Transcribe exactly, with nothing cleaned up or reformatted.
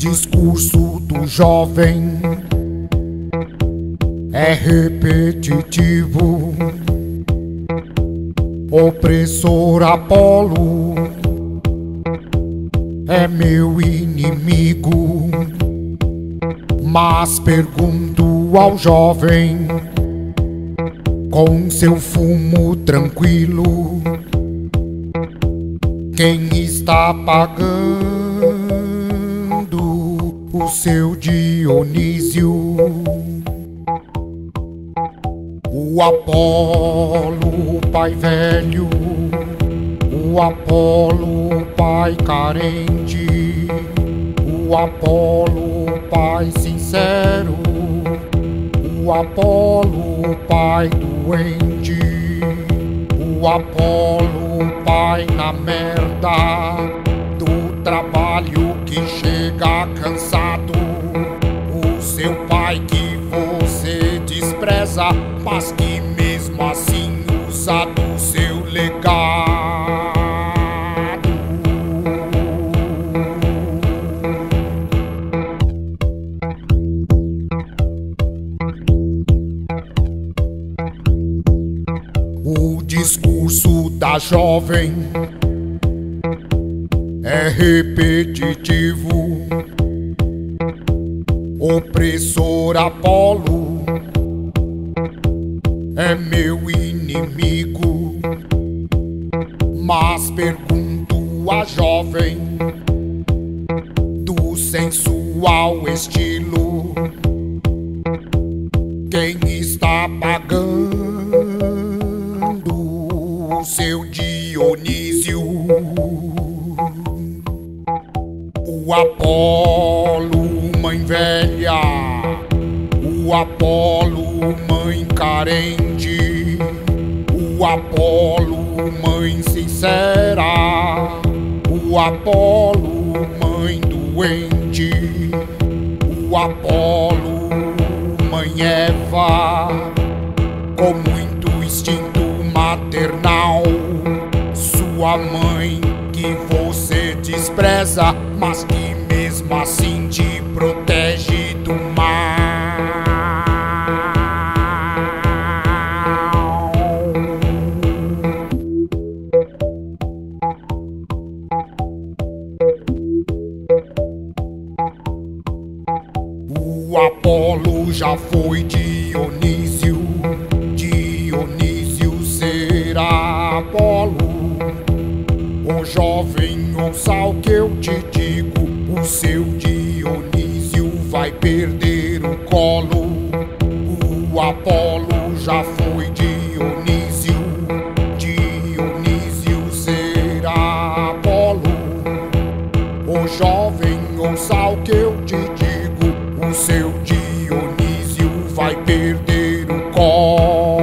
discurso do jovem é repetitivo. Opressor Apolo é meu inimigo, mas pergunto ao jovem com seu fumo tranquilo: quem está pagando o seu Dionísio? O Apolo, pai velho, o Apolo, pai carente, o Apolo, pai sincero, o Apolo, pai doente, o Apolo, pai na merda do trabalho que chega cansado, o seu pai que você despreza, mas que mesmo assim usa do seu legado. O discurso da jovem é repetitivo. Opressor Apolo é meu inimigo, mas pergunto a jovem do sensual estilo: quem está pagando o seu Dionísio? O Apolo, mãe velha, o Apolo, mãe carente, o Apolo, mãe sincera, o Apolo, mãe doente, o Apolo, mãe Eva, com muito instinto maternal, sua mãe que você despreza, mas que mesmo assim te protege do mal. O Apolo já foi Dionísio, Dionísio será Apolo. Ô jovem, ouça o que eu te digo: o seu Dionísio vai perder o colo. O Apolo já foi Dionísio, Dionísio será Apolo. Ô jovem, ouça o que eu te digo: o seu Dionísio vai perder o colo.